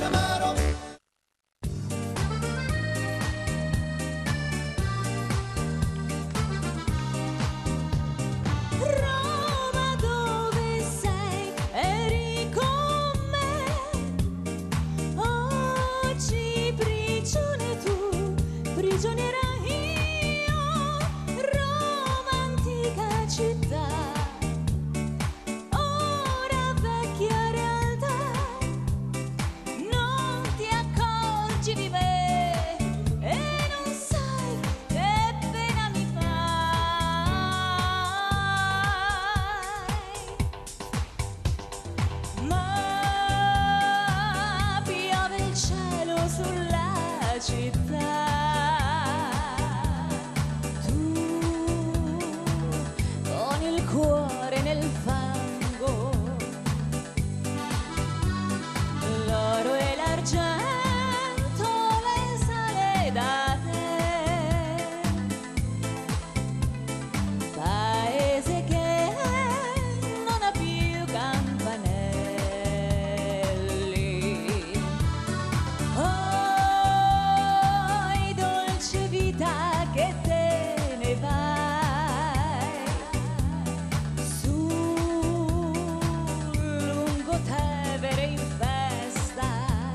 dolce amaro. Roma, dove sei? Eri con me. Oggi prigione tu, prigioniera io. Roma, antica città, ora vecchia realtà. Non ti accorgi di me e non sai che pena mi fai. Ma piove il cielo sulla città. Tu con il cuore nel fango, l'oro e l'argento le sale da te. Paese che non ha più campanelli. Oh, dolce vita che te ne vai su lungo Tevere in festa,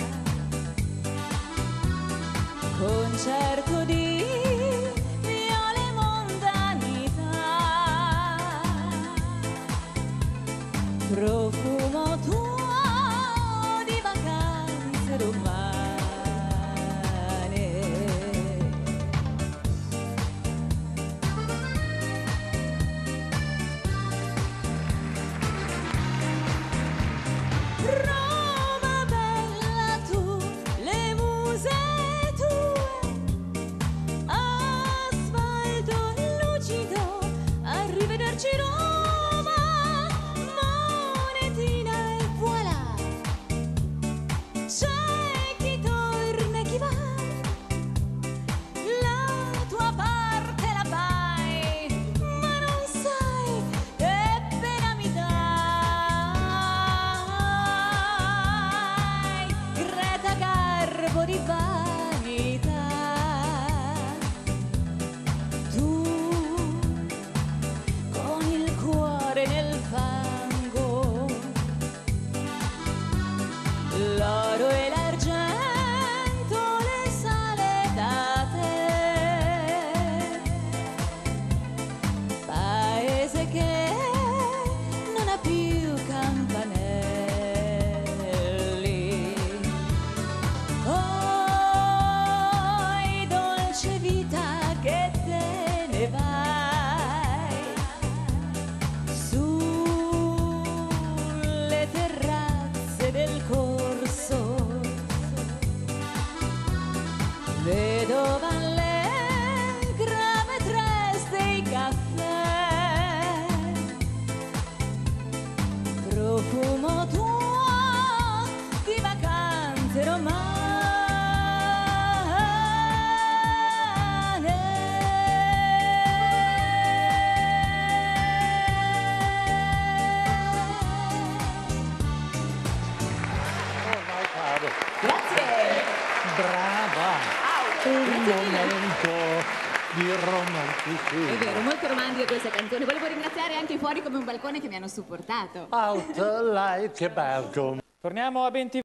concerto di viole mondanità, profumo tuo di vacanze romane. Roma bella tu, le muse tue, asfalto lucido, arrivederci Roma, monetina e voilà. C'è chi torna e chi va, la tua parte la fai, ma non sai che pena mi dai. Greta Garbo di vanità, tu con il cuore nel fango, l'oro e l'argento le sale da te. Paese che non ha più campanelli. Oh, dolce vita che te ne vai sulle terrazze del corso, vedova allegra vedreste i caffè, profumo tuo di vacanze romane. Grazie. Brava! Un momento di romanticismo. È vero, molto romantica questa canzone. Volevo ringraziare anche i Fuori come un balcone che mi hanno supportato. Out like a balcony. Torniamo a 20